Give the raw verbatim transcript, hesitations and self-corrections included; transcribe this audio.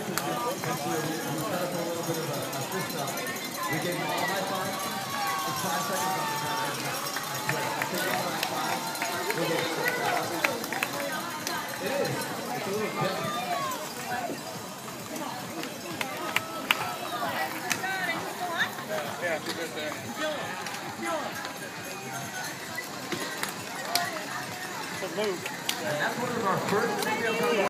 We gave them all high five. It's five seconds on the time. I swear. I think it's high five. We'll get it. It is. It's a little bit. Yeah, it's a good thing. It's a move. And that's one of our first videos on